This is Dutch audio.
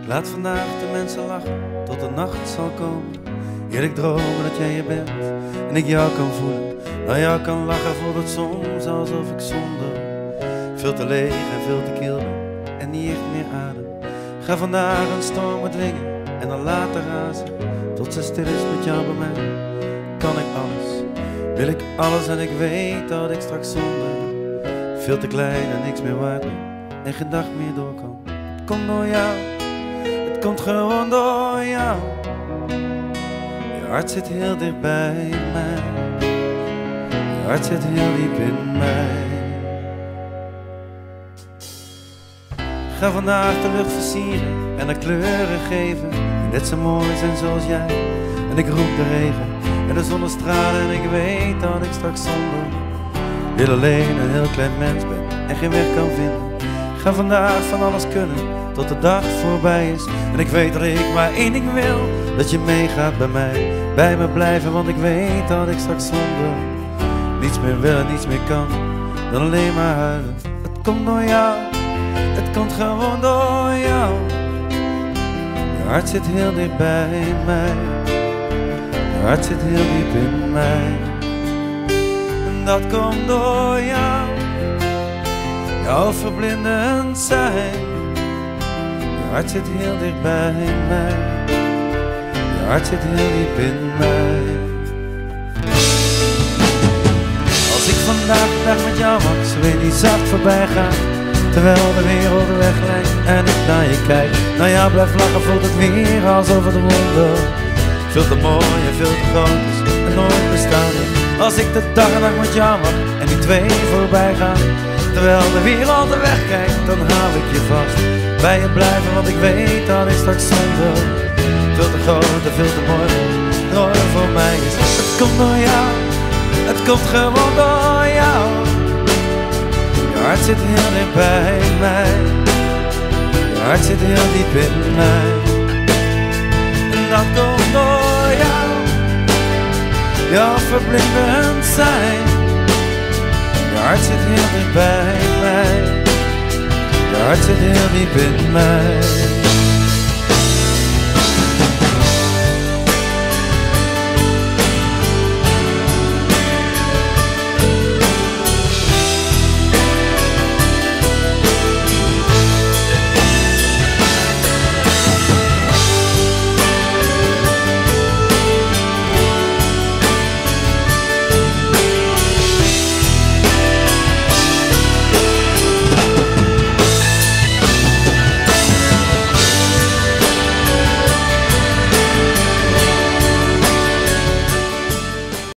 Laat vandaag de mensen lachen tot de nacht zal komen. Heerlijk dromen dat jij er bent en ik jou kan voelen. Naar jou kan lachen voelt het soms alsof ik zonder veel te leeg en veel te kil ben en niet echt meer adem. Ga vandaag een storm bedwingen en dan laten razen tot ze stil is met jou bij mij. Kan ik alles, wil ik alles en ik weet dat ik straks zonder veel te klein en niks meer waard ben en geen dag meer door kan. Het komt door jou, het komt gewoon door jou. Je hart zit heel dicht bij mij, je hart zit heel diep in mij. Ga vandaag de lucht versieren en er kleuren geven die net zo mooi zijn zoals jij. En ik roep de regen en de zonnestralen en ik weet dat ik straks zonder heel alleen een heel klein mens ben en geen weg kan vinden. Ga vandaag van alles kunnen tot de dag voorbij is. En ik weet dat ik maar één ding wil, dat je meegaat bij me blijven. Want ik weet dat ik straks zonder niets meer wil en niets meer kan dan alleen maar huilen. Het komt door jou, het komt gewoon door jou. Je hart zit heel dicht bij mij, je hart zit heel diep in mij. En dat komt door jou, jouw verblindend zijn. Je hart zit heel dicht bij mij, je hart zit heel diep in mij. Als ik vandaag de dag met jou mag, zo weer die zacht voorbij gaan. Terwijl de wereld weglijkt en ik naar je kijk. Naar jou blijf lachen voelt het weer alsof het wonder veel te mooi en veel te groot is en nooit bestaan heeft. Als ik de dag en nacht met jou mag en die twee voorbij gaan. Terwijl de wereld er wegkijkt, dan hou ik je vast. Bij je blijven, want ik weet dat ik straks zonder veel te groot en veel te mooi nooit voor mij is. Het komt door jou, het komt gewoon door jou. Je hart zit heel dicht bij mij, je hart zit heel diep in mij. En dat komt door jou, jouw verblindend zijn. Je hart zit heel dicht bij mij, je hart zit heel diep in mij.